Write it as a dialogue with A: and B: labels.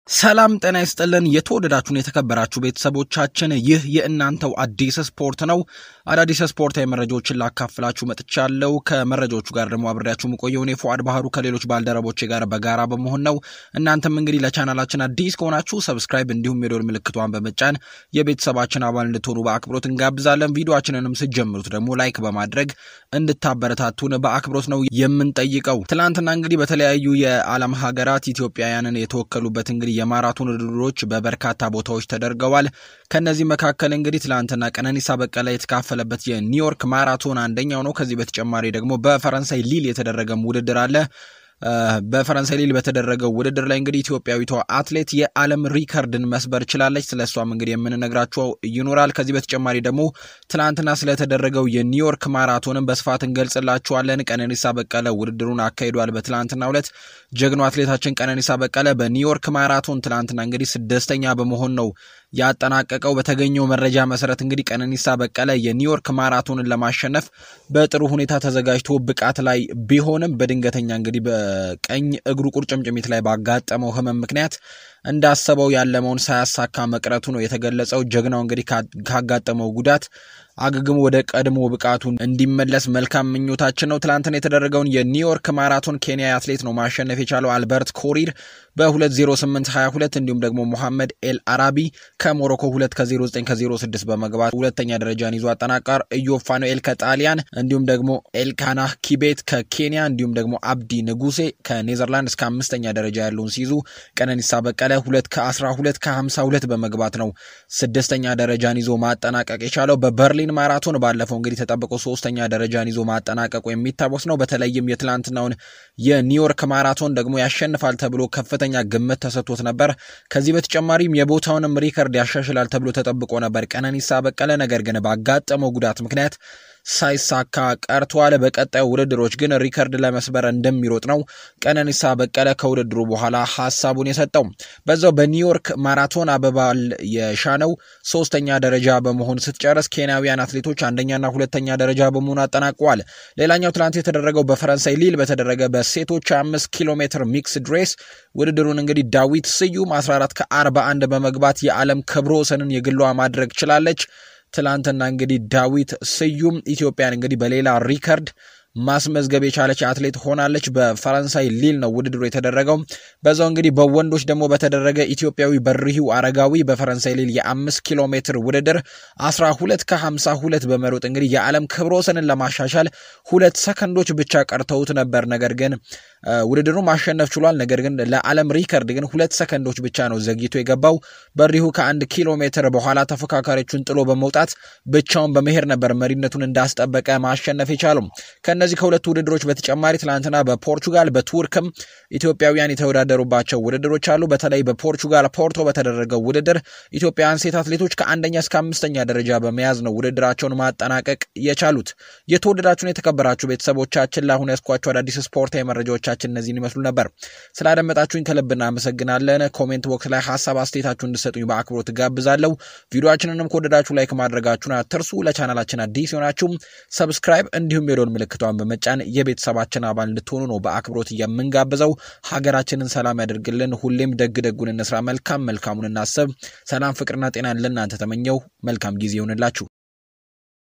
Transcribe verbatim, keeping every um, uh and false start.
A: ሰላም ጤና ይስጥልን የተወደዳችሁን የተከበራችሁ ቤተሰቦቻችን ይህ የእናንተው አዲስ ስፖርት ነው። አዳዲስ ስፖርታዊ መረጃዎችን ላካፍላችሁ መጥቻለሁ። ከመረጃዎቹ ጋር ደግሞ አብሬያችሁ መቆየው እኔ ፉአድ ባህሩ ከሌሎች ባልደረቦቼ ጋር በጋራ በመሆን ነው። እናንተም እንግዲህ ለቻናላችን አዲስ ከሆናችሁ ሰብስክራይብ እንዲሁም የደወል ምልክቷን በመጫን የቤተሰባችን አባል እንድትሆኑ በአክብሮት እንጋብዛለን። ቪዲዮአችንንም ስትጀምሩት ደግሞ ላይክ በማድረግ እንድታበረታቱን በአክብሮት ነው የምንጠይቀው። ትላንትና እንግዲህ በተለያዩ የዓለም ሀገራት ኢትዮጵያውያንን የተወከሉበት እንግዲህ የማራቶን ውድድሮች በበርካታ ቦታዎች ተደርገዋል። ከነዚህ መካከል እንግዲህ ትላንትና kenenisa bekele የተካፈለበት የኒውዮርክ ማራቶን አንደኛው ነው። ከዚህ በተጨማሪ ደግሞ በፈረንሳይ ሊል የተደረገ ውድድር አለ። በፈረንሳይ ሊል በተደረገው ውድድር ላይ እንግዲህ ኢትዮጵያዊቷ አትሌት የዓለም ሪከርድን መስበር ችላለች። ስለሷም እንግዲህ የምንነግራችሁ ይኖራል። ከዚህ በተጨማሪ ደግሞ ትላንትና ስለተደረገው የኒውዮርክ ማራቶንን በስፋት እንገልጽላችኋለን። kenenisa bekele ውድድሩን አካሂዷል። በትላንትናው ዕለት ጀግናው አትሌታችን kenenisa bekele በኒውዮርክ ማራቶን ትላንትና እንግዲህ ስድስተኛ በመሆን ነው ያጠናቀቀው። በተገኘው መረጃ መሰረት እንግዲህ kenenisa bekele የኒውዮርክ ማራቶንን ለማሸነፍ በጥሩ ሁኔታ ተዘጋጅቶ ብቃት ላይ ቢሆንም በድንገተኛ እንግዲህ በቀኝ እግሩ ቁርጭምጭሚት ላይ ባጋጠመው ህመም ምክንያት እንዳሰበው ያለመውን ሳያሳካ መቅረቱ ነው የተገለጸው። ጀግናው እንግዲህ ካጋጠመው ጉዳት አገግሞ ወደ ቀድሞ ብቃቱ እንዲመለስ መልካም ምኞታችን ነው። ትላንትና የተደረገውን የኒውዮርክ ማራቶን ኬንያ አትሌት ነው ማሸነፍ የቻለው አልበርት ኮሪር በሁለት ዜሮ ስምንት ሃያ ሁለት እንዲሁም ደግሞ መሐመድ ኤል አራቢ ከሞሮኮ ሁለት ከዜሮ ዘጠኝ ከዜሮ ስድስት በመግባት ሁለተኛ ደረጃን ይዞ አጠናቀር። ኢዮፋኖኤል ከጣሊያን እንዲሁም ደግሞ ኤልካና ኪቤት ከኬንያ እንዲሁም ደግሞ አብዲ ንጉሴ ከኔዘርላንድ እስከ አምስተኛ ደረጃ ያለውን ሲይዙ kenenisa bekele ሁለት ከአስራ ሁለት ከሃምሳ ሁለት በመግባት ነው ስድስተኛ ደረጃን ይዞ ማጠናቀቅ የቻለው። በበርሊን ማራቶን ባለፈው እንግዲህ ተጠብቆ ሶስተኛ ደረጃን ይዞ ማጠናቀቁ የሚታወስ ነው። በተለይም የትላንትናውን የኒውዮርክ ማራቶን ደግሞ ያሸንፋል ተብሎ ከፍተኛ ግምት ተሰጥቶት ነበር። ከዚህ በተጨማሪም የቦታውንም ሪከርድ ያሻሽላል ተብሎ ተጠብቆ ነበር kenenisa bekele። ነገር ግን ባጋጠመው ጉዳት ምክንያት ሳይሳካ ቀርቷል። በቀጣዩ ውድድሮች ግን ሪከርድ ለመስበር እንደሚሮጥ ነው kenenisa bekele ከውድድሩ በኋላ ሐሳቡን የሰጠው። በዛው በኒውዮርክ ማራቶን አበባል የሻነው ሶስተኛ ደረጃ በመሆን ስትጨርስ ኬንያውያን አትሌቶች አንደኛና ሁለተኛ ደረጃ በመሆን አጠናቀዋል። ሌላኛው ትላንት የተደረገው በፈረንሳይ ሊል በተደረገ በሴቶች አምስት ኪሎ ሜትር ሚክስ ድሬስ ውድድሩን እንግዲህ ዳዊት ስዩም አስራ አራት ከአርባ አንድ በመግባት የዓለም ክብረ ወሰንን የግሏ ማድረግ ችላለች። ትላንትና እንግዲህ ዳዊት ስዩም ኢትዮጵያን እንግዲህ በሌላ ሪከርድ ማስመዝገብ የቻለች አትሌት ሆናለች። በፈረንሳይ ሊል ነው ውድድሩ የተደረገው። በዛው እንግዲህ በወንዶች ደግሞ በተደረገ ኢትዮጵያዊ በርሂው አረጋዊ በፈረንሳይ ሊል የአምስት ኪሎ ሜትር ውድድር አስራ ሁለት ከሃምሳ ሁለት በመሮጥ እንግዲህ የዓለም ክብረ ወሰንን ለማሻሻል ሁለት ሰከንዶች ብቻ ቀርተውት ነበር። ነገር ግን ውድድሩን ማሸነፍ ችሏል። ነገር ግን ለዓለም ሪከርድ ግን ሁለት ሰከንዶች ብቻ ነው ዘግይቶ የገባው። በርሂው ከአንድ ኪሎ ሜትር በኋላ ተፎካካሪዎቹን ጥሎ በመውጣት ብቻውን በመሄድ ነበር መሪነቱን እንዳስጠበቀ ማሸነፍ የቻለው። ከነዚህ ከሁለት ውድድሮች በተጨማሪ ትላንትና በፖርቹጋል በቱርክም ኢትዮጵያውያን የተወዳደሩባቸው ውድድሮች አሉ። በተለይ በፖርቹጋል ፖርቶ በተደረገው ውድድር ኢትዮጵያውያን ሴት አትሌቶች ከአንደኛ እስከ አምስተኛ ደረጃ በመያዝ ነው ውድድራቸውን ማጠናቀቅ የቻሉት። የተወደዳችሁን የተከበራችሁ ቤተሰቦቻችን ለአሁን ያስኳችሁ አዳዲስ ስፖርታዊ መረጃዎቻችን እነዚህን ይመስሉ ነበር። ስላደመጣችሁኝ ከልብ እናመሰግናለን። ኮሜንት ቦክስ ላይ ሐሳብ አስተያየታችሁን እንድትሰጡኝ በአክብሮት ጋብዛለሁ። ቪዲዮአችንንም ከወደዳችሁ ላይክ ማድረጋችሁን አትርሱ። ለቻናላችን አዲስ ሆናችሁ ሰብስክራይብ እንዲሁም የደወል ምልክቷን በመጫን የቤተሰባችን አባል እንድትሆኑ ነው በአክብሮት የምንጋብዘው። ሀገራችንን ሰላም ያደርግልን። ሁሌም ደግ ደጉን እንስራ፣ መልካም መልካሙን እናስብ። ሰላም ፍቅርና ጤናን ለእናንተ ተመኘው። መልካም ጊዜ ይሁንላችሁ።